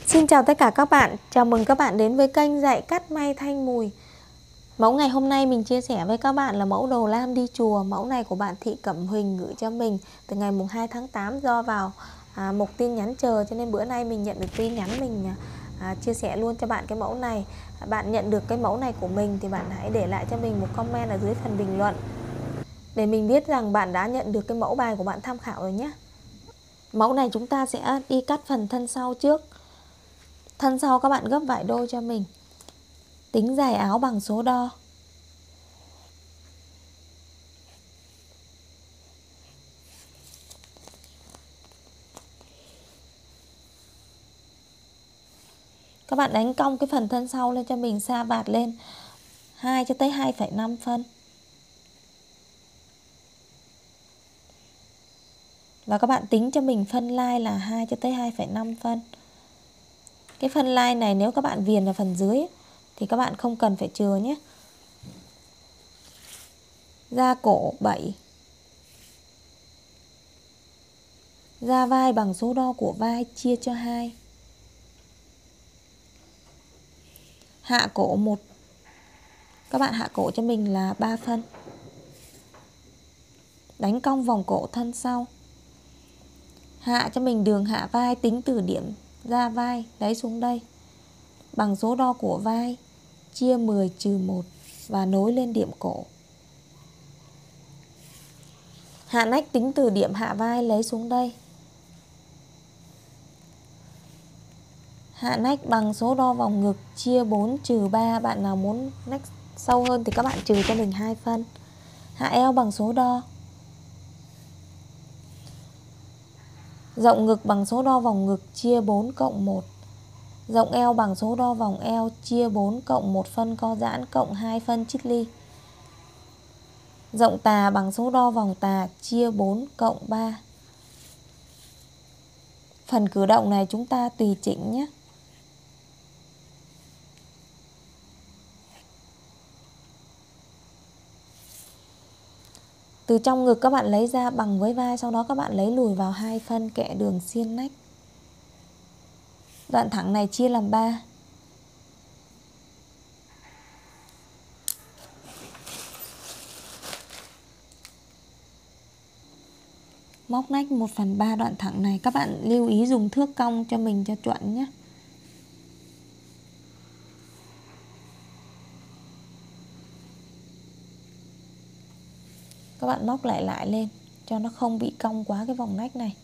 Xin chào tất cả các bạn, chào mừng các bạn đến với kênh dạy cắt may Thanh Mùi. Mẫu ngày hôm nay mình chia sẻ với các bạn là mẫu đầu lam đi chùa. Mẫu này của bạn Thị Cẩm Huỳnh gửi cho mình từ ngày mùng 2 tháng 8 do vào một tin nhắn chờ, cho nên bữa nay mình nhận được tin nhắn, mình chia sẻ luôn cho bạn cái mẫu này. Bạn nhận được cái mẫu này của mình thì bạn hãy để lại cho mình một comment ở dưới phần bình luận để mình biết rằng bạn đã nhận được cái mẫu bài của bạn tham khảo rồi nhé. Mẫu này chúng ta sẽ đi cắt phần thân sau trước. Thân sau các bạn gấp vải đôi cho mình. Tính dài áo bằng số đo. Các bạn đánh cong cái phần thân sau lên cho mình, sa vạt lên 2 cho tới 2,5 phân. Và các bạn tính cho mình phân lai là 2 cho tới 2,5 phân. Cái phân lai này nếu các bạn viền ở phần dưới thì các bạn không cần phải chừa nhé. Da cổ 7. Da vai bằng số đo của vai chia cho 2. Hạ cổ 1. Các bạn hạ cổ cho mình là 3 phân. Đánh cong vòng cổ thân sau. Hạ cho mình đường hạ vai, tính từ điểm da vai lấy xuống đây bằng số đo của vai chia 10-1 và nối lên điểm cổ. Hạ nách tính từ điểm hạ vai lấy xuống đây. Hạ nách bằng số đo vòng ngực chia 4-3. Bạn nào muốn nách sâu hơn thì các bạn trừ cho mình 2 phân. Hạ eo bằng số đo. Rộng ngực bằng số đo vòng ngực chia 4-1. Rộng eo bằng số đo vòng eo chia 4-1 phân co giãn cộng 2 phân chít ly. Rộng tà bằng số đo vòng tà chia 4-3. Phần cử động này chúng ta tùy chỉnh nhé. Từ trong ngực các bạn lấy ra bằng với vai, sau đó các bạn lấy lùi vào 2 phân kẽ đường xiên nách. Đoạn thẳng này chia làm 3. Móc nách 1/3 đoạn thẳng này. Các bạn lưu ý dùng thước cong cho mình cho chuẩn nhé. Các bạn móc lại lên cho nó không bị cong quá cái vòng nách này.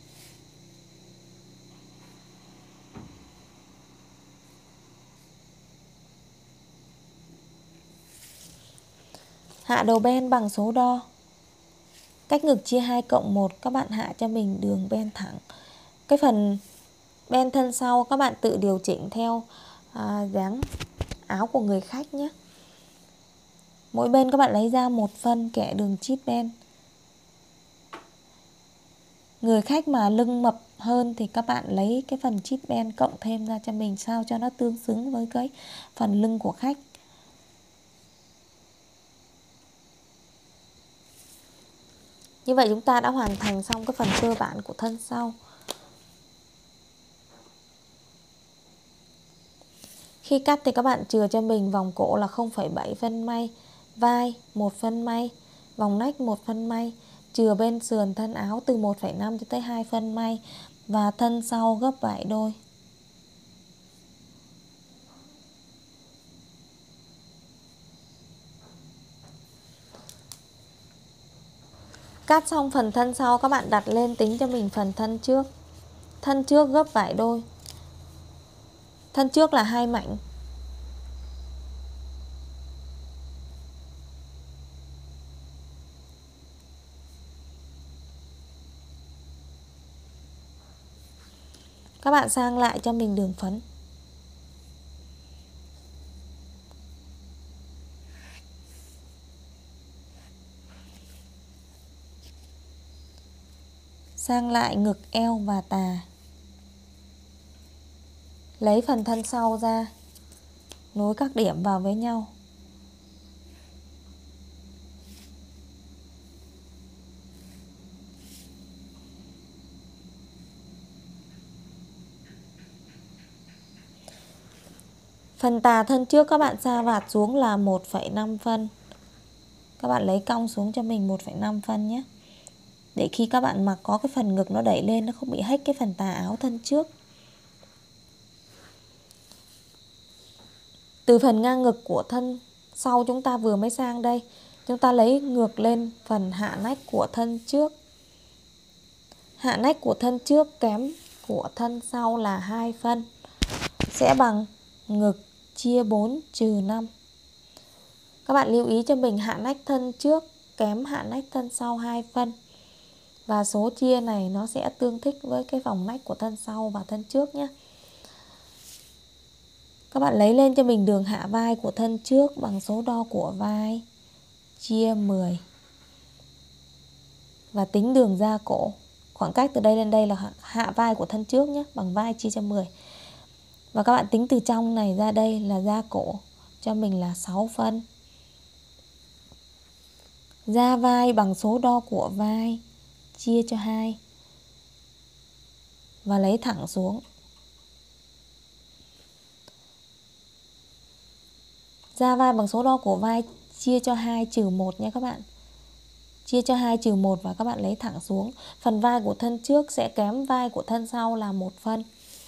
Hạ đầu ben bằng số đo. Cách ngực chia 2-1. Các bạn hạ cho mình đường ben thẳng. Cái phần ben thân sau các bạn tự điều chỉnh theo dáng áo của người khách nhé. Mỗi bên các bạn lấy ra 1 phân kẽ đường chít ben. Người khách mà lưng mập hơn thì các bạn lấy cái phần chít ben cộng thêm ra cho mình sao cho nó tương xứng với cái phần lưng của khách. Như vậy chúng ta đã hoàn thành xong cái phần cơ bản của thân sau. Khi cắt thì các bạn chừa cho mình vòng cổ là 0,7 phân may, vai 1 phân may, vòng nách 1 phân may, chừa bên sườn thân áo từ 1,5 cho tới 2 phân may và thân sau gấp vải đôi. Cắt xong phần thân sau các bạn đặt lên tính cho mình phần thân trước. Thân trước gấp vải đôi. Thân trước là 2 mảnh. Các bạn sang lại cho mình đường phấn. Sang lại ngực, eo và tà. Lấy phần thân sau ra, nối các điểm vào với nhau. Phần tà thân trước các bạn sa vạt xuống là 1,5 phân. Các bạn lấy cong xuống cho mình 1,5 phân nhé. Để khi các bạn mặc có cái phần ngực nó đẩy lên, nó không bị hách cái phần tà áo thân trước. Từ phần ngang ngực của thân sau chúng ta vừa mới sang đây, chúng ta lấy ngược lên phần hạ nách của thân trước. Hạ nách của thân trước kém của thân sau là 2 phân, sẽ bằng ngực chia 4 trừ 5. Các bạn lưu ý cho mình hạ nách thân trước kém hạ nách thân sau 2 phân. Và số chia này nó sẽ tương thích với cái vòng nách của thân sau và thân trước nhé. Các bạn lấy lên cho mình đường hạ vai của thân trước bằng số đo của vai chia 10. Và tính đường ra cổ. Khoảng cách từ đây lên đây là hạ vai của thân trước nhé, bằng vai chia cho 10. Và các bạn tính từ trong này ra đây là ra cổ cho mình là 6 phân. Ra vai bằng số đo của vai chia cho 2. Và lấy thẳng xuống. Ra vai bằng số đo của vai chia cho 2 trừ 1 nha các bạn. Chia cho 2 trừ 1 và các bạn lấy thẳng xuống. Phần vai của thân trước sẽ kém vai của thân sau là 1 phân.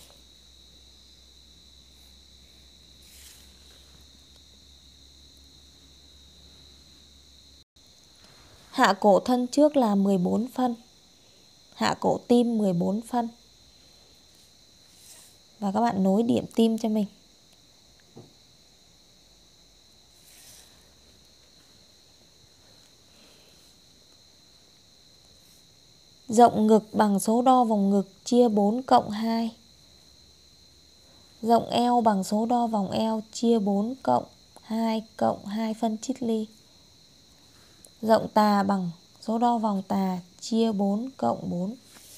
Hạ cổ thân trước là 14 phân. Hạ cổ tim 14 phân. Và các bạn nối điểm tim cho mình. Rộng ngực bằng số đo vòng ngực chia 4 cộng 2. Rộng eo bằng số đo vòng eo chia 4 cộng 2 phân chít ly. Rộng tà bằng số đo vòng tà chia 4 cộng 4.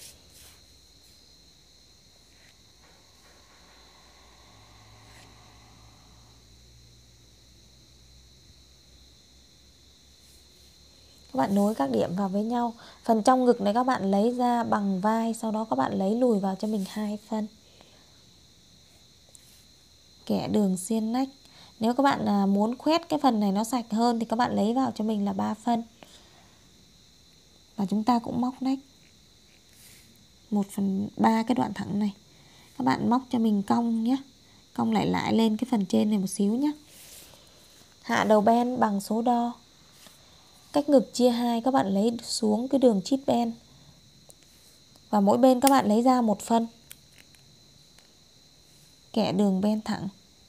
Các bạn nối các điểm vào với nhau. Phần trong ngực này các bạn lấy ra bằng vai, sau đó các bạn lấy lùi vào cho mình 2 phân. Kẻ đường xiên nách. Nếu các bạn muốn khoét cái phần này nó sạch hơn thì các bạn lấy vào cho mình là 3 phân. Và chúng ta cũng móc nách 1/3 cái đoạn thẳng này. Các bạn móc cho mình cong nhé. Cong lại lên cái phần trên này một xíu nhé. Hạ đầu ben bằng số đo. Cách ngực chia 2 các bạn lấy xuống cái đường chít ben. Và mỗi bên các bạn lấy ra 1 phân. Kẻ đường ben thẳng.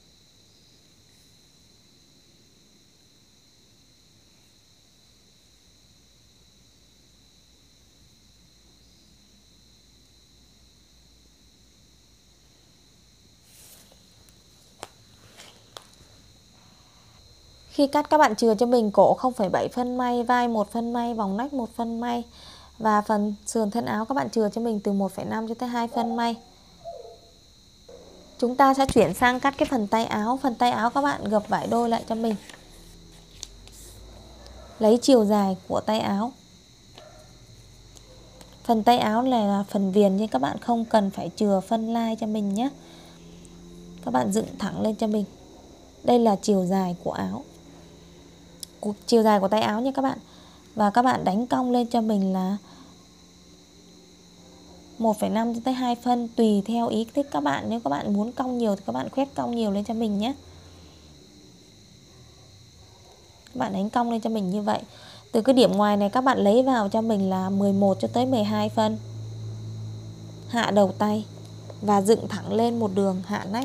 Khi cắt các bạn chừa cho mình cổ 0,7 phân may, vai 1 phân may, vòng nách 1 phân may. Và phần sườn thân áo các bạn chừa cho mình từ 1,5 cho tới 2 phân may. Chúng ta sẽ chuyển sang cắt cái phần tay áo. Phần tay áo các bạn gập vải đôi lại cho mình. Lấy chiều dài của tay áo. Phần tay áo này là phần viền nhưng các bạn không cần phải chừa phân lai cho mình nhé. Các bạn dựng thẳng lên cho mình. Đây là chiều dài của áo. Chiều dài của tay áo nha các bạn. Và các bạn đánh cong lên cho mình là 1,5 cho tới 2 phân tùy theo ý thích các bạn. Nếu các bạn muốn cong nhiều thì các bạn khoét cong nhiều lên cho mình nhé. Các bạn đánh cong lên cho mình như vậy. Từ cái điểm ngoài này các bạn lấy vào cho mình là 11 cho tới 12 phân. Hạ đầu tay và dựng thẳng lên một đường hạ nách.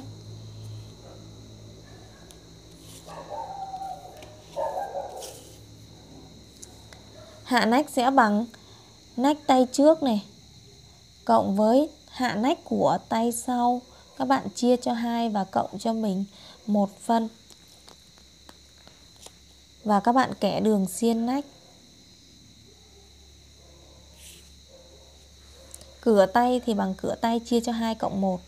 Hạ nách sẽ bằng nách tay trước này cộng với hạ nách của tay sau. Các bạn chia cho 2 và cộng cho mình 1 phân. Và các bạn kẻ đường xiên nách. Cửa tay thì bằng cửa tay chia cho 2 cộng 1.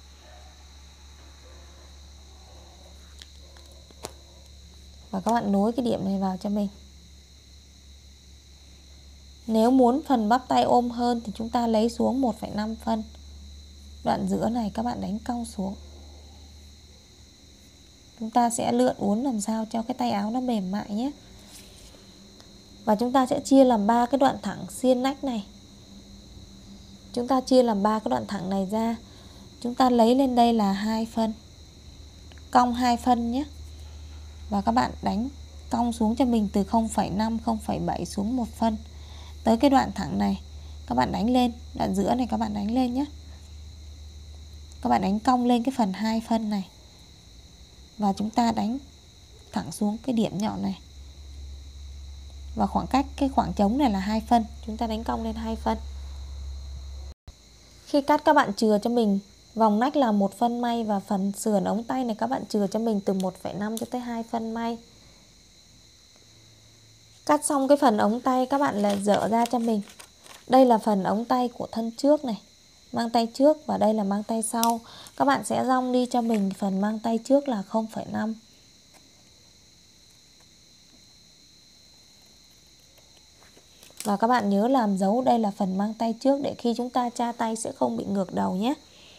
Và các bạn nối cái điểm này vào cho mình. Nếu muốn phần bắp tay ôm hơn thì chúng ta lấy xuống 1,5 phân. Đoạn giữa này các bạn đánh cong xuống. Chúng ta sẽ lượn uốn làm sao cho cái tay áo nó mềm mại nhé. Và chúng ta sẽ chia làm 3 cái đoạn thẳng xiên nách này. Chúng ta chia làm 3 cái đoạn thẳng này ra. Chúng ta lấy lên đây là 2 phân. Cong 2 phân nhé. Và các bạn đánh cong xuống cho mình từ 0,5, 0,7 xuống 1 phân. Tới cái đoạn thẳng này các bạn đánh lên, đoạn giữa này các bạn đánh lên nhé. Các bạn đánh cong lên cái phần 2 phân này. Và chúng ta đánh thẳng xuống cái điểm nhọn này. Và khoảng cách cái khoảng trống này là 2 phân. Chúng ta đánh cong lên 2 phân. Khi cắt các bạn chừa cho mình vòng nách là 1 phân may. Và phần sườn ống tay này các bạn chừa cho mình từ 1,5 cho tới 2 phân may. Cắt xong cái phần ống tay các bạn lại dỡ ra cho mình. Đây là phần ống tay của thân trước này, mang tay trước, và đây là mang tay sau. Các bạn sẽ rong đi cho mình phần mang tay trước là 0,5. Và các bạn nhớ làm dấu đây là phần mang tay trước để khi chúng ta tra tay sẽ không bị ngược đầu nhé.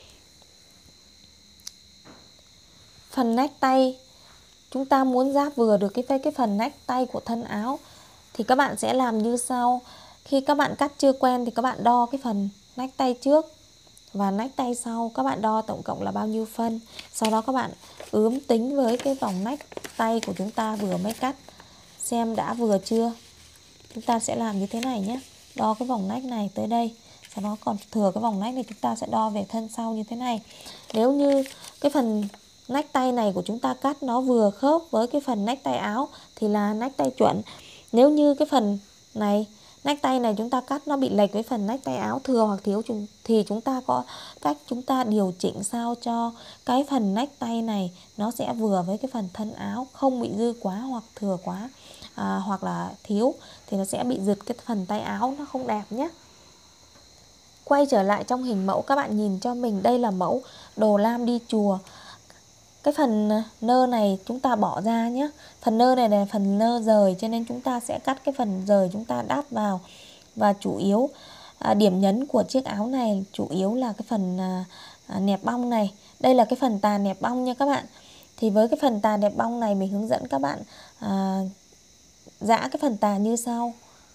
Phần nách tay chúng ta muốn giáp vừa được cái phần nách tay của thân áo thì các bạn sẽ làm như sau. Khi các bạn cắt chưa quen thì các bạn đo cái phần nách tay trước và nách tay sau, các bạn đo tổng cộng là bao nhiêu phân. Sau đó các bạn ướm tính với cái vòng nách tay của chúng ta vừa mới cắt, xem đã vừa chưa. Chúng ta sẽ làm như thế này nhé. Đo cái vòng nách này tới đây, sau đó còn thừa cái vòng nách này chúng ta sẽ đo về thân sau như thế này. Nếu như cái phần nách tay này của chúng ta cắt nó vừa khớp với cái phần nách tay áo thì là nách tay chuẩn. Nếu như cái phần này, nách tay này chúng ta cắt nó bị lệch với phần nách tay áo thừa hoặc thiếu thì chúng ta có cách chúng ta điều chỉnh sao cho cái phần nách tay này nó sẽ vừa với cái phần thân áo, không bị dư quá hoặc thừa quá, hoặc là thiếu thì nó sẽ bị giật cái phần tay áo, nó không đẹp nhé. Quay trở lại trong hình mẫu, các bạn nhìn cho mình, đây là mẫu đồ lam đi chùa. Cái phần nơ này chúng ta bỏ ra nhé. Phần nơ này là phần nơ rời, cho nên chúng ta sẽ cắt cái phần rời chúng ta đắp vào. Và chủ yếu điểm nhấn của chiếc áo này chủ yếu là cái phần nẹp bông này. Đây là cái phần tà nẹp bông nha các bạn. Thì với cái phần tà nẹp bông này mình hướng dẫn các bạn giã cái phần tà như sau.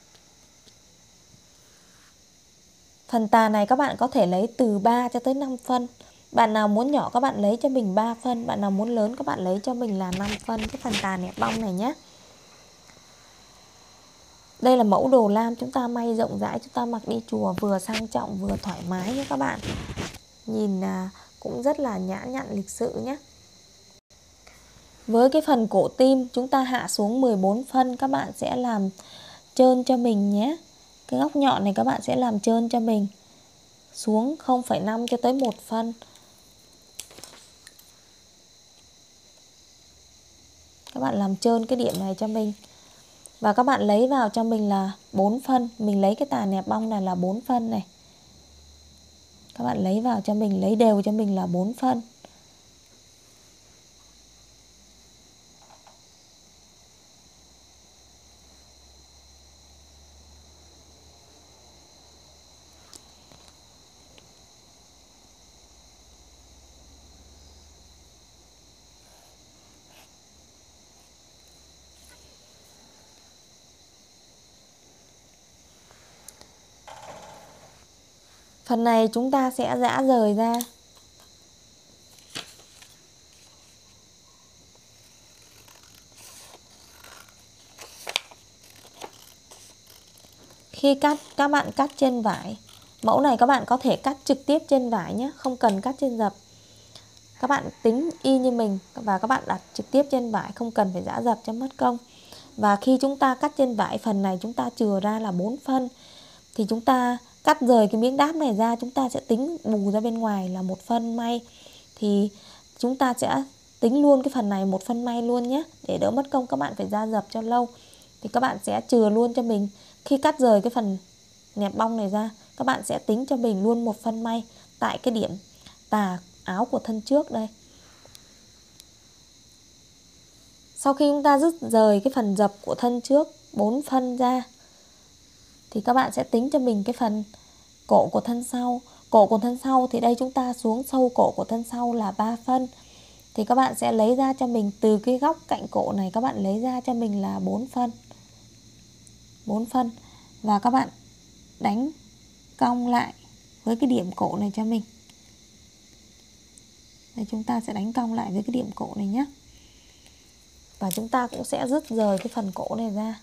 Phần tà này các bạn có thể lấy từ 3 cho tới 5 phân. Bạn nào muốn nhỏ các bạn lấy cho mình 3 phân, bạn nào muốn lớn các bạn lấy cho mình là 5 phân cái phần tà nẹp bông này nhé. Đây là mẫu đồ lam chúng ta may rộng rãi, chúng ta mặc đi chùa vừa sang trọng vừa thoải mái nhé các bạn. Nhìn cũng rất là nhã nhặn lịch sự nhé. Với cái phần cổ tim chúng ta hạ xuống 14 phân, các bạn sẽ làm trơn cho mình nhé. Cái góc nhọn này các bạn sẽ làm trơn cho mình xuống 0,5 cho tới 1 phân. Các bạn làm trơn cái điểm này cho mình. Và các bạn lấy vào cho mình là 4 phân. Mình lấy cái tà nẹp bông này là 4 phân này. Các bạn lấy vào cho mình, lấy đều cho mình là 4 phân. Phần này chúng ta sẽ giã rời ra. Khi cắt, các bạn cắt trên vải. Mẫu này các bạn có thể cắt trực tiếp trên vải nhé, không cần cắt trên dập. Các bạn tính y như mình và các bạn đặt trực tiếp trên vải, không cần phải giã dập cho mất công. Và khi chúng ta cắt trên vải, phần này chúng ta chừa ra là 4 phân. Thì chúng ta cắt rời cái miếng đáp này ra, chúng ta sẽ tính bù ra bên ngoài là 1 phân may. Thì chúng ta sẽ tính luôn cái phần này 1 phân may luôn nhé, để đỡ mất công các bạn phải ra dập cho lâu. Thì các bạn sẽ chừa luôn cho mình. Khi cắt rời cái phần nẹp bông này ra, các bạn sẽ tính cho mình luôn 1 phân may tại cái điểm tà áo của thân trước đây. Sau khi chúng ta dứt rời cái phần dập của thân trước 4 phân ra thì các bạn sẽ tính cho mình cái phần cổ của thân sau. Cổ của thân sau thì đây chúng ta xuống sâu cổ của thân sau là 3 phân. thì các bạn sẽ lấy ra cho mình từ cái góc cạnh cổ này, các bạn lấy ra cho mình là 4 phân. 4 phân và các bạn đánh cong lại với cái điểm cổ này cho mình. Đây, chúng ta sẽ đánh cong lại với cái điểm cổ này nhé. Và chúng ta cũng sẽ rút rời cái phần cổ này ra.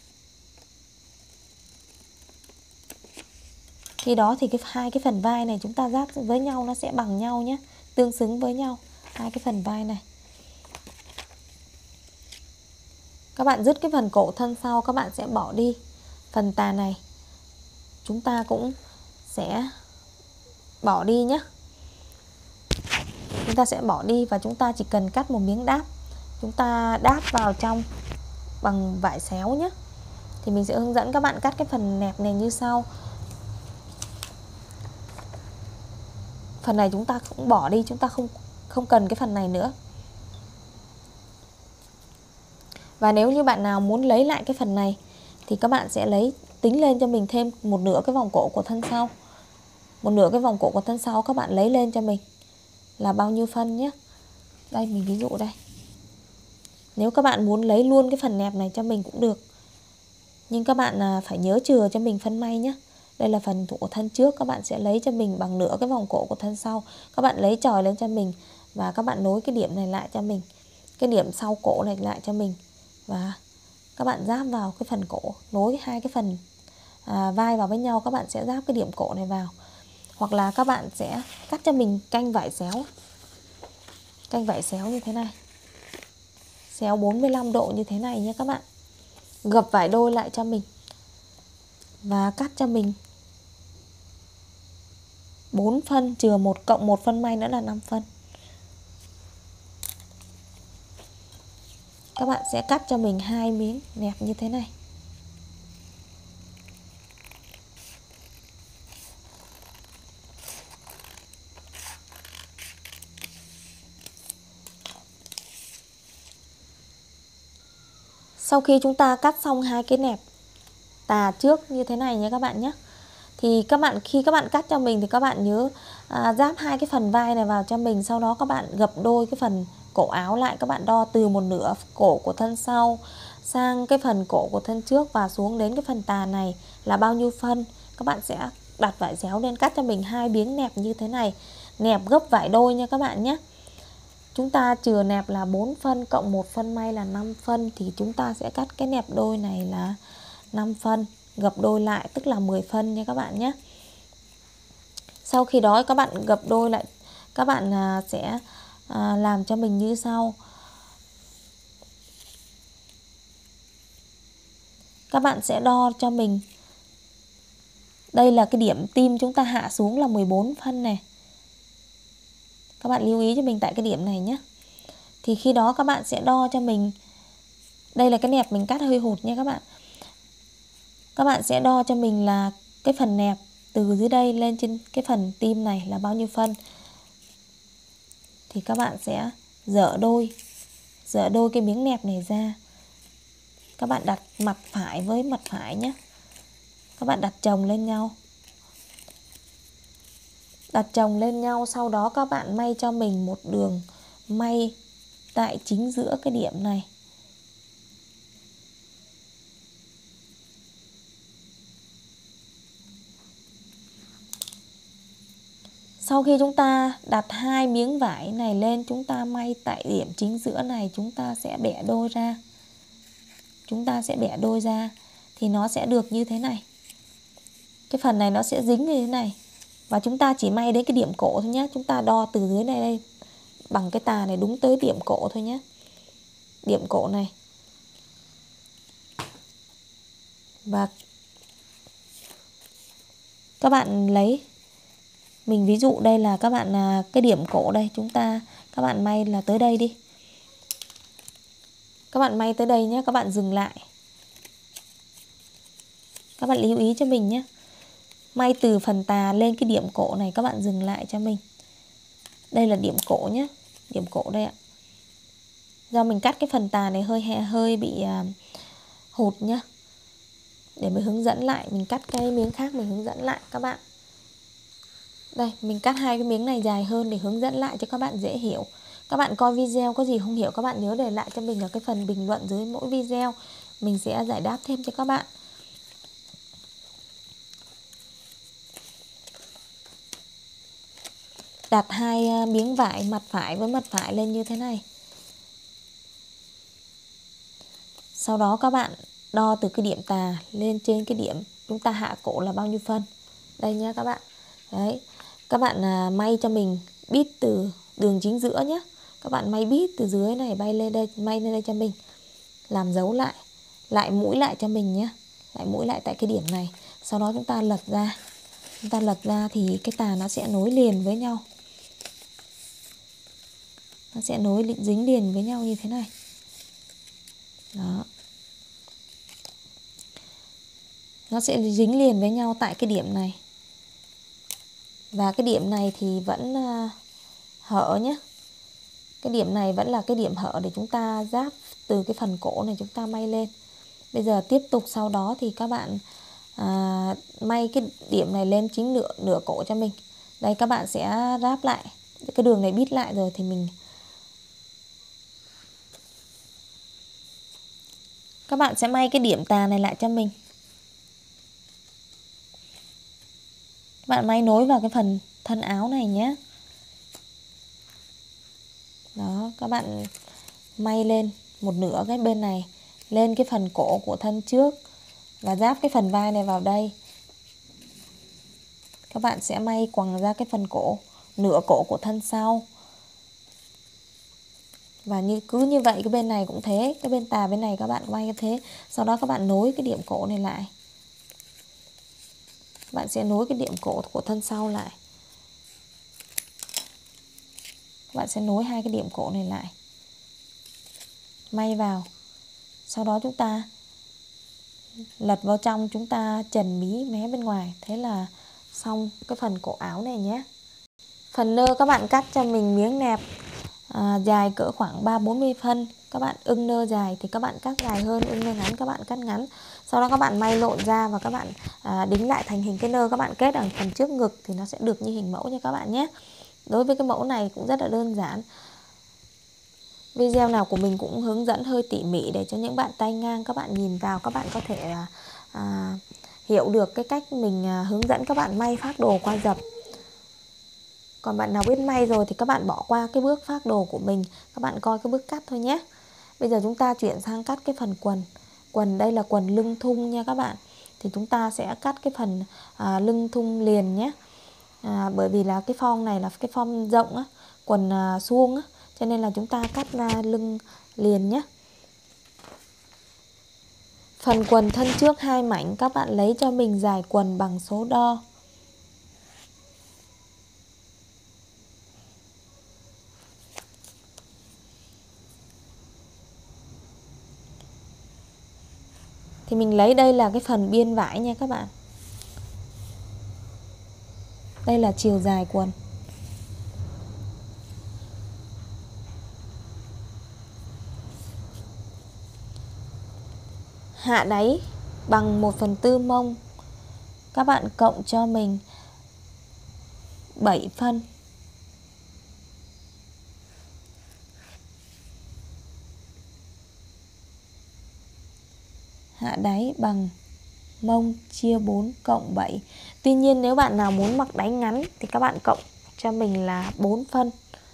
Khi đó thì hai cái phần vai này chúng ta giáp với nhau nó sẽ bằng nhau nhé, tương xứng với nhau hai cái phần vai này. Các bạn dứt cái phần cổ thân sau, các bạn sẽ bỏ đi. Phần tà này chúng ta cũng sẽ bỏ đi nhé. Chúng ta sẽ bỏ đi và chúng ta chỉ cần cắt một miếng đáp. Chúng ta đáp vào trong bằng vải xéo nhé. Thì mình sẽ hướng dẫn các bạn cắt cái phần nẹp này như sau. Phần này chúng ta cũng bỏ đi, chúng ta không cần cái phần này nữa. Và nếu như bạn nào muốn lấy lại cái phần này thì các bạn sẽ tính lên cho mình thêm một nửa cái vòng cổ của thân sau. Một nửa cái vòng cổ của thân sau các bạn lấy lên cho mình là bao nhiêu phân nhé. Đây mình ví dụ đây. Nếu các bạn muốn lấy luôn cái phần nẹp này cho mình cũng được, nhưng các bạn phải nhớ chừa cho mình phân may nhé. Đây là phần của thân trước, các bạn sẽ lấy cho mình bằng nửa cái vòng cổ của thân sau. Các bạn lấy chòi lên cho mình và các bạn nối cái điểm này lại cho mình, cái điểm sau cổ này lại cho mình. Và các bạn giáp vào cái phần cổ, nối hai cái phần vai vào với nhau, các bạn sẽ giáp cái điểm cổ này vào. Hoặc là các bạn sẽ cắt cho mình canh vải xéo. Canh vải xéo như thế này, xéo 45 độ như thế này nhé các bạn. Gập vải đôi lại cho mình và cắt cho mình 4 phân trừ 1 cộng 1 phân may nữa là 5 phân. Các bạn sẽ cắt cho mình 2 miếng nẹp như thế này. Sau khi chúng ta cắt xong hai cái nẹp tà trước như thế này nhé các bạn nhé, thì khi các bạn cắt cho mình thì các bạn nhớ giáp hai cái phần vai này vào cho mình. Sau đó các bạn gập đôi cái phần cổ áo lại, các bạn đo từ một nửa cổ của thân sau sang cái phần cổ của thân trước và xuống đến cái phần tà này là bao nhiêu phân. Các bạn sẽ đặt vải xéo lên cắt cho mình 2 miếng nẹp như thế này, nẹp gấp vải đôi nha các bạn nhé. Chúng ta chừa nẹp là 4 phân cộng 1 phân may là 5 phân, thì chúng ta sẽ cắt cái nẹp đôi này là 5 phân, gập đôi lại tức là 10 phân nha các bạn nhé. Sau khi đó các bạn gập đôi lại, các bạn sẽ làm cho mình như sau. Các bạn sẽ đo cho mình, đây là cái điểm tim chúng ta hạ xuống là 14 phân này. Các bạn lưu ý cho mình tại cái điểm này nhé. Thì khi đó các bạn sẽ đo cho mình, đây là cái nẹp mình cắt hơi hụt nha các bạn. Các bạn sẽ đo cho mình là cái phần nẹp từ dưới đây lên trên cái phần tim này là bao nhiêu phân. Thì các bạn sẽ dỡ đôi cái miếng nẹp này ra. Các bạn đặt mặt phải với mặt phải nhé. Các bạn đặt chồng lên nhau. Đặt chồng lên nhau, sau đó các bạn may cho mình một đường may tại chính giữa cái điểm này. Sau khi chúng ta đặt 2 miếng vải này lên, chúng ta may tại điểm chính giữa này, chúng ta sẽ bẻ đôi ra. Chúng ta sẽ bẻ đôi ra thì nó sẽ được như thế này. Cái phần này nó sẽ dính như thế này. Và chúng ta chỉ may đến cái điểm cổ thôi nhé. Chúng ta đo từ dưới này đây bằng cái tà này đúng tới điểm cổ thôi nhé. Điểm cổ này. Và các bạn lấy, mình ví dụ đây là các bạn cái điểm cổ đây, các bạn may là tới đây đi. Các bạn may tới đây nhé, các bạn dừng lại. Các bạn lưu ý cho mình nhé. May từ phần tà lên cái điểm cổ này, các bạn dừng lại cho mình. Đây là điểm cổ nhé, điểm cổ đây ạ. Do mình cắt cái phần tà này hơi bị hụt nhá. Để mình hướng dẫn lại, mình cắt cái miếng khác mình hướng dẫn lại các bạn. Đây, mình cắt hai cái miếng này dài hơn để hướng dẫn lại cho các bạn dễ hiểu. Các bạn coi video có gì không hiểu các bạn nhớ để lại cho mình ở cái phần bình luận dưới mỗi video. Mình sẽ giải đáp thêm cho các bạn. Đặt hai miếng vải mặt phải với mặt phải lên như thế này. Sau đó các bạn đo từ cái điểm tà lên trên cái điểm chúng ta hạ cổ là bao nhiêu phân. Đây nha các bạn. Đấy. Các bạn may cho mình bít từ đường chính giữa nhé. Các bạn may bít từ dưới này bay lên đây, may lên đây cho mình. Làm dấu lại, lại mũi lại cho mình nhé. Lại mũi lại tại cái điểm này. Sau đó chúng ta lật ra. Chúng ta lật ra thì cái tà nó sẽ nối liền với nhau. Nó sẽ dính liền với nhau như thế này. Đó. Nó sẽ dính liền với nhau tại cái điểm này. Và cái điểm này thì vẫn hở nhé. Cái điểm này vẫn là cái điểm hở để chúng ta ráp từ cái phần cổ này chúng ta may lên. Bây giờ tiếp tục sau đó thì các bạn may cái điểm này lên chính nửa cổ cho mình. Đây các bạn sẽ ráp lại. Cái đường này bít lại rồi thì các bạn sẽ may cái điểm tà này lại cho mình. Các bạn may nối vào cái phần thân áo này nhé. Đó, các bạn may lên một nửa cái bên này lên cái phần cổ của thân trước và ráp cái phần vai này vào đây. Các bạn sẽ may quầng ra cái phần cổ, nửa cổ của thân sau. Và cứ như vậy cái bên này cũng thế, cái bên tà bên này các bạn may như thế. Sau đó các bạn nối cái điểm cổ này lại. Các bạn sẽ nối cái điểm cổ của thân sau lại. Các bạn sẽ nối hai cái điểm cổ này lại. May vào. Sau đó chúng ta lật vào trong, chúng ta chần mí mé bên ngoài. Thế là xong cái phần cổ áo này nhé. Phần nơ các bạn cắt cho mình miếng nẹp dài cỡ khoảng 3-40 phân. Các bạn ưng nơ dài thì các bạn cắt dài hơn, ưng nơ ngắn các bạn cắt ngắn. Sau đó các bạn may lộn ra và các bạn đính lại thành hình cái nơ. Các bạn kết ở phần trước ngực thì nó sẽ được như hình mẫu nha các bạn nhé. Đối với cái mẫu này cũng rất là đơn giản. Video nào của mình cũng hướng dẫn hơi tỉ mỉ để cho những bạn tay ngang các bạn nhìn vào, các bạn có thể hiểu được cái cách mình hướng dẫn các bạn may phác đồ qua dập. Còn bạn nào biết may rồi thì các bạn bỏ qua cái bước phác đồ của mình, các bạn coi cái bước cắt thôi nhé. Bây giờ chúng ta chuyển sang cắt cái phần quần. Quần đây là quần lưng thun nha các bạn. Thì chúng ta sẽ cắt cái phần lưng thun liền nhé. Bởi vì là cái form này là cái form rộng á, quần suông á, cho nên là chúng ta cắt ra lưng liền nhé. Phần quần thân trước 2 mảnh các bạn lấy cho mình dài quần bằng số đo. Thì mình lấy đây là cái phần biên vải nha các bạn. Đây là chiều dài quần. Hạ đáy bằng 1/4 mông. Các bạn cộng cho mình 7 phân. Hạ đáy bằng mông chia 4 cộng 7. Tuy nhiên nếu bạn nào muốn mặc đáy ngắn thì các bạn cộng cho mình là 4 phân.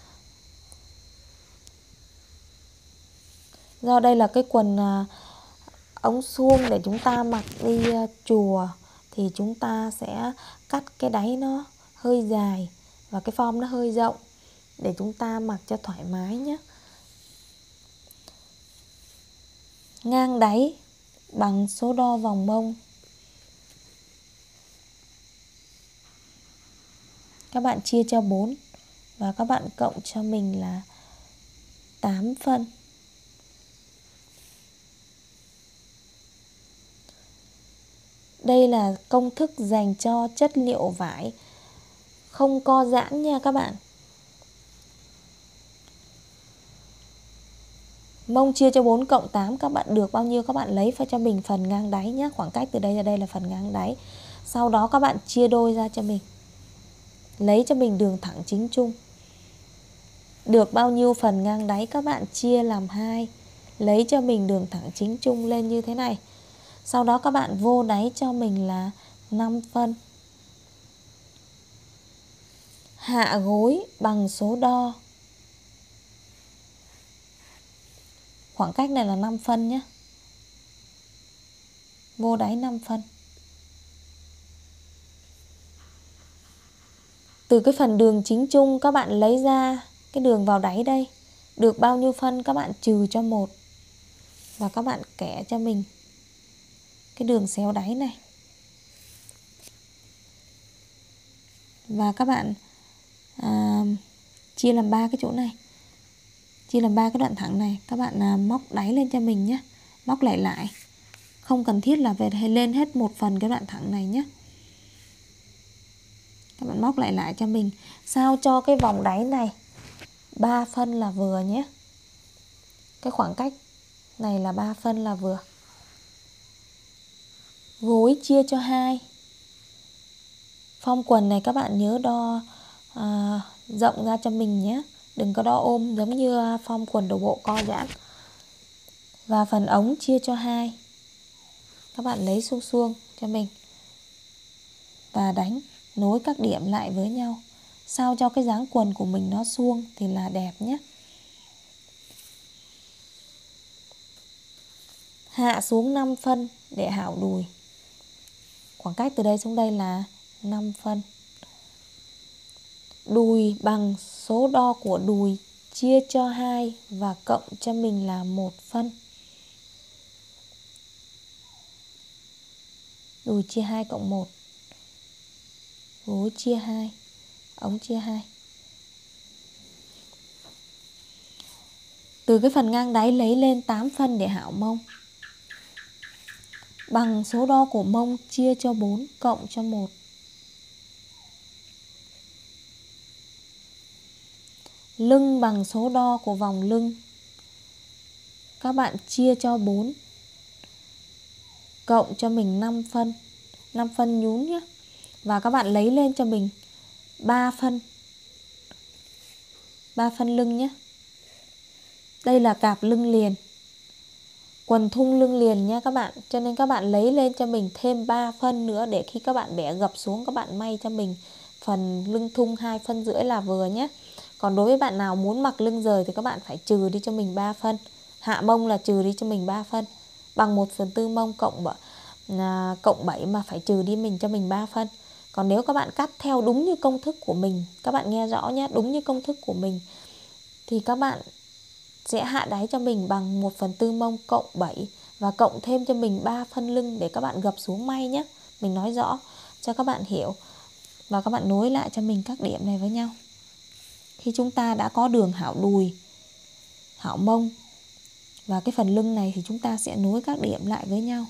Do đây là cái quần ống suông để chúng ta mặc đi chùa thì chúng ta sẽ cắt cái đáy nó hơi dài và cái form nó hơi rộng để chúng ta mặc cho thoải mái nhé. Ngang đáy bằng số đo vòng mông. Các bạn chia cho 4 và các bạn cộng cho mình là 8 phân. Đây là công thức dành cho chất liệu vải không co giãn nha các bạn. Mông chia cho 4 cộng 8, các bạn được bao nhiêu các bạn lấy cho mình phần ngang đáy nhé. Khoảng cách từ đây ra đây là phần ngang đáy. Sau đó các bạn chia đôi ra cho mình. Lấy cho mình đường thẳng chính trung. Được bao nhiêu phần ngang đáy các bạn chia làm 2, lấy cho mình đường thẳng chính trung lên như thế này. Sau đó các bạn vô đáy cho mình là 5 phân. Hạ gối bằng số đo. Khoảng cách này là 5 phân nhé. Vô đáy 5 phân. Từ cái phần đường chính trung các bạn lấy ra cái đường vào đáy đây. Được bao nhiêu phân các bạn trừ cho 1. Và các bạn kẻ cho mình cái đường xéo đáy này. Và các bạn chia làm 3 cái chỗ này. Chia làm 3 cái đoạn thẳng này. Các bạn móc đáy lên cho mình nhé. Móc lại. Không cần thiết là về lên hết một phần cái đoạn thẳng này nhé. Các bạn móc lại cho mình. Sao cho cái vòng đáy này 3 phân là vừa nhé. Cái khoảng cách này là 3 phân là vừa. Gối chia cho 2. Form quần này các bạn nhớ đo rộng ra cho mình nhé. Đừng có đo ôm giống như form quần đổ bộ co giãn. Và phần ống chia cho 2. Các bạn lấy suông cho mình. Và đánh nối các điểm lại với nhau. Sao cho cái dáng quần của mình nó suông thì là đẹp nhé. Hạ xuống 5 phân để hảo đùi. Khoảng cách từ đây xuống đây là 5 phân. Đùi bằng số đo của đùi chia cho 2 và cộng cho mình là 1 phân. Đùi chia 2 cộng 1. Gối chia 2. Ống chia 2. Từ cái phần ngang đáy lấy lên 8 phân để hảo mông. Bằng số đo của mông chia cho 4 cộng cho 1. Lưng bằng số đo của vòng lưng. Các bạn chia cho 4 cộng cho mình 5 phân. 5 phân nhún nhé. Và các bạn lấy lên cho mình 3 phân. 3 phân lưng nhé. Đây là cạp lưng liền. Quần thun lưng liền nha các bạn. Cho nên các bạn lấy lên cho mình thêm 3 phân nữa để khi các bạn bẻ gập xuống các bạn may cho mình phần lưng thun 2,5 phân là vừa nhé. Còn đối với bạn nào muốn mặc lưng rời thì các bạn phải trừ đi cho mình 3 phân. Hạ mông là trừ đi cho mình 3 phân. Bằng 1/4 mông cộng 7 mà phải trừ đi cho mình 3 phân. Còn nếu các bạn cắt theo đúng như công thức của mình, các bạn nghe rõ nhé, đúng như công thức của mình thì các bạn sẽ hạ đáy cho mình bằng 1/4 mông cộng 7 và cộng thêm cho mình 3 phân lưng để các bạn gập xuống may nhé. Mình nói rõ cho các bạn hiểu. Và các bạn nối lại cho mình các điểm này với nhau. Khi chúng ta đã có đường hảo đùi, hảo mông và cái phần lưng này thì chúng ta sẽ nối các điểm lại với nhau.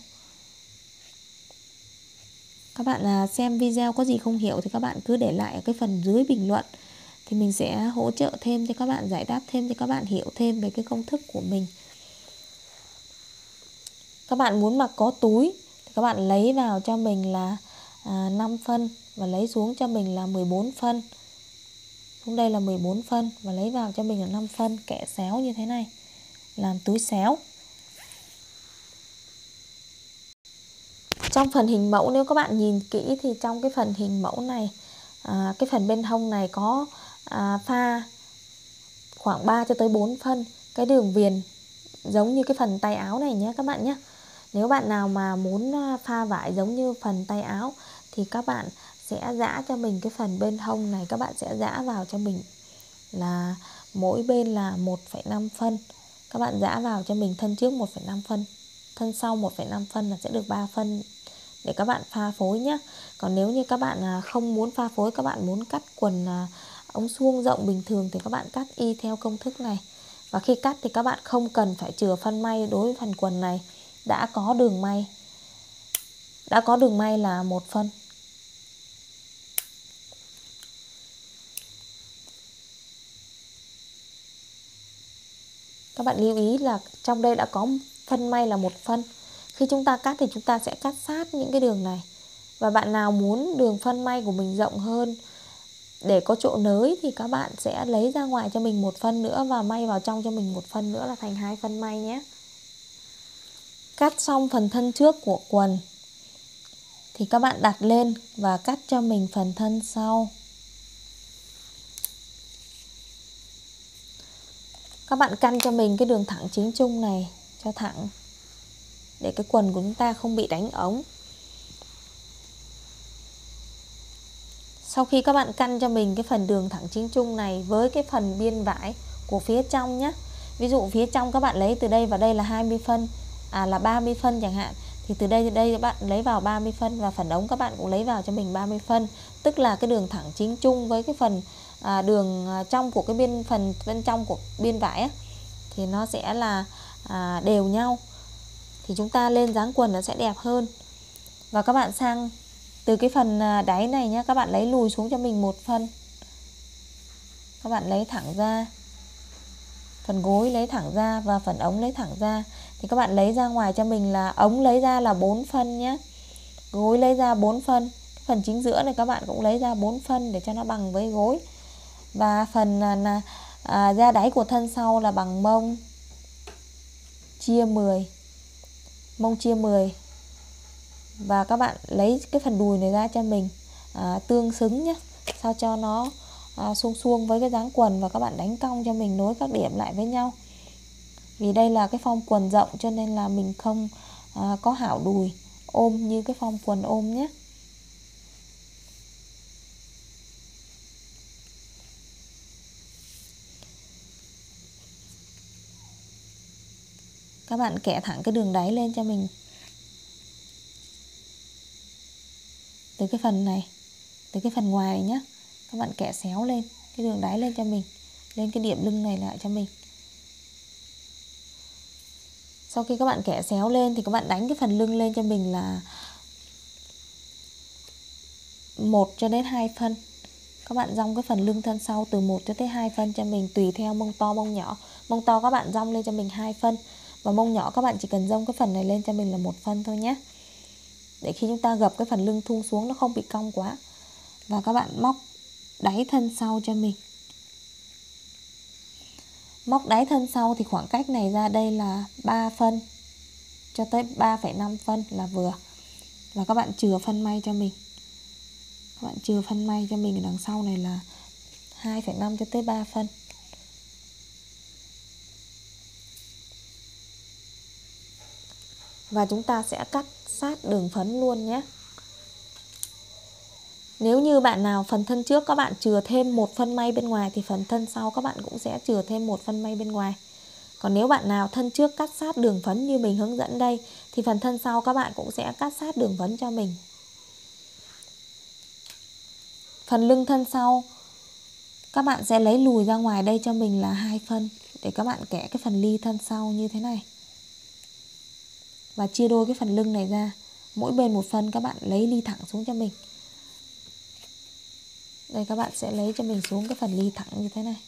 Các bạn xem video có gì không hiểu thì các bạn cứ để lại ở cái phần dưới bình luận. Thì mình sẽ hỗ trợ thêm cho các bạn, giải đáp thêm cho các bạn hiểu thêm về cái công thức của mình. Các bạn muốn mặc có túi thì các bạn lấy vào cho mình là 5 phân và lấy xuống cho mình là 14 phân. Xuống đây là 14 phân và lấy vào cho mình là 5 phân, kẻ xéo như thế này. Làm túi xéo. Trong phần hình mẫu nếu các bạn nhìn kỹ thì trong cái phần hình mẫu này, cái phần bên hông này có pha khoảng 3 cho tới 4 phân cái đường viền giống như cái phần tay áo này nhé các bạn nhé. Nếu bạn nào mà muốn pha vải giống như phần tay áo thì các bạn sẽ giã cho mình cái phần bên hông này, các bạn sẽ giã vào cho mình là mỗi bên là 1,5 phân. Các bạn giã vào cho mình thân trước 1,5 phân, thân sau 1,5 phân là sẽ được 3 phân để các bạn pha phối nhé. Còn nếu như các bạn không muốn pha phối, các bạn muốn cắt quần ống suông rộng bình thường thì các bạn cắt y theo công thức này. Và khi cắt thì các bạn không cần phải chừa phân may đối với phần quần này. Đã có đường may là 1 phân. Các bạn lưu ý là trong đây đã có phân may là 1 phân. Khi chúng ta cắt thì chúng ta sẽ cắt sát những cái đường này. Và bạn nào muốn đường phân may của mình rộng hơn để có chỗ nới thì các bạn sẽ lấy ra ngoài cho mình một phân nữa và may vào trong cho mình một phân nữa là thành 2 phân may nhé. Cắt xong phần thân trước của quần thì các bạn đặt lên và cắt cho mình phần thân sau. Các bạn căn cho mình cái đường thẳng chính trung này cho thẳng để cái quần của chúng ta không bị đánh ống. Sau khi các bạn căn cho mình cái phần đường thẳng chính trung này với cái phần biên vải của phía trong nhé. Ví dụ phía trong các bạn lấy từ đây và đây là 20 phân, là 30 phân chẳng hạn, thì từ đây các bạn lấy vào 30 phân và phần ống các bạn cũng lấy vào cho mình 30 phân, tức là cái đường thẳng chính trung với cái phần đường trong của cái phần bên trong của biên vải ấy, thì nó sẽ là đều nhau, thì chúng ta lên dáng quần nó sẽ đẹp hơn. Và các bạn sang từ cái phần đáy này nhé, các bạn lấy lùi xuống cho mình một phân, các bạn lấy thẳng ra, phần gối lấy thẳng ra và phần ống lấy thẳng ra, thì các bạn lấy ra ngoài cho mình là ống lấy ra là 4 phân nhé, gối lấy ra 4 phân, phần chính giữa này các bạn cũng lấy ra 4 phân để cho nó bằng với gối, và phần da đáy của thân sau là bằng mông chia 10, mông chia 10, và các bạn lấy cái phần đùi này ra cho mình tương xứng nhé, sao cho nó suông suông với cái dáng quần, và các bạn đánh cong cho mình nối các điểm lại với nhau. Vì đây là cái form quần rộng cho nên là mình không có hảo đùi ôm như cái form quần ôm nhé. Các bạn kẻ thẳng cái đường đáy lên cho mình từ cái phần này, từ cái phần ngoài này nhé. Các bạn kẻ xéo lên cái đường đáy lên cho mình, lên cái điểm lưng này lại cho mình. Sau khi các bạn kẻ xéo lên thì các bạn đánh cái phần lưng lên cho mình là 1 cho đến 2 phân. Các bạn dong cái phần lưng thân sau từ 1 cho tới 2 phân cho mình, tùy theo mông to mông nhỏ. Mông to các bạn dong lên cho mình 2 phân, và mông nhỏ các bạn chỉ cần dong cái phần này lên cho mình là 1 phân thôi nhé. Để khi chúng ta gập cái phần lưng thung xuống nó không bị cong quá. Và các bạn móc đáy thân sau cho mình. Móc đáy thân sau thì khoảng cách này ra đây là 3 phân cho tới 3,5 phân là vừa. Và các bạn chừa phân may cho mình. Các bạn chừa phân may cho mình ở đằng sau này là 2,5 cho tới 3 phân. Và chúng ta sẽ cắt sát đường phấn luôn nhé. Nếu như bạn nào phần thân trước các bạn chừa thêm 1 phân may bên ngoài thì phần thân sau các bạn cũng sẽ chừa thêm 1 phân may bên ngoài. Còn nếu bạn nào thân trước cắt sát đường phấn như mình hướng dẫn đây thì phần thân sau các bạn cũng sẽ cắt sát đường phấn cho mình. Phần lưng thân sau các bạn sẽ lấy lùi ra ngoài đây cho mình là 2 phân để các bạn kẻ cái phần ly thân sau như thế này. Và chia đôi cái phần lưng này ra, mỗi bên 1 phân, các bạn lấy ly thẳng xuống cho mình. Đây các bạn sẽ lấy cho mình xuống cái phần ly thẳng như thế này.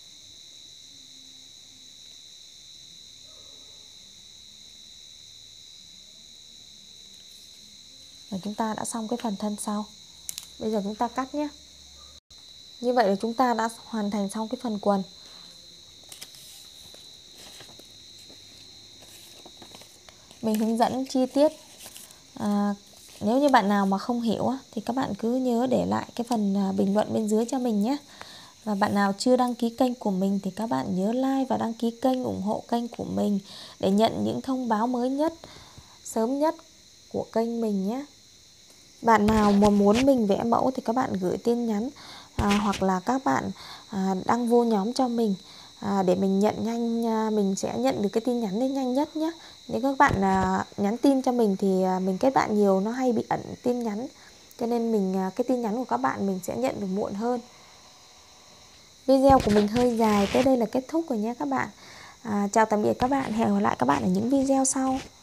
Và chúng ta đã xong cái phần thân sau. Bây giờ chúng ta cắt nhé. Như vậy là chúng ta đã hoàn thành xong cái phần quần. Mình hướng dẫn chi tiết. Nếu như bạn nào mà không hiểu thì các bạn cứ nhớ để lại cái phần bình luận bên dưới cho mình nhé. Và bạn nào chưa đăng ký kênh của mình thì các bạn nhớ like và đăng ký kênh, ủng hộ kênh của mình để nhận những thông báo mới nhất, sớm nhất của kênh mình nhé. Bạn nào mà muốn mình vẽ mẫu thì các bạn gửi tin nhắn hoặc là các bạn đăng vô nhóm cho mình để mình nhận nhanh, mình sẽ nhận được cái tin nhắn đến nhanh nhất nhé. Nếu các bạn nhắn tin cho mình thì mình kết bạn nhiều nó hay bị ẩn tin nhắn, cho nên cái tin nhắn của các bạn mình sẽ nhận được muộn hơn. Video của mình hơi dài, tới đây là kết thúc rồi nhé các bạn. Chào tạm biệt các bạn, hẹn gặp lại các bạn ở những video sau.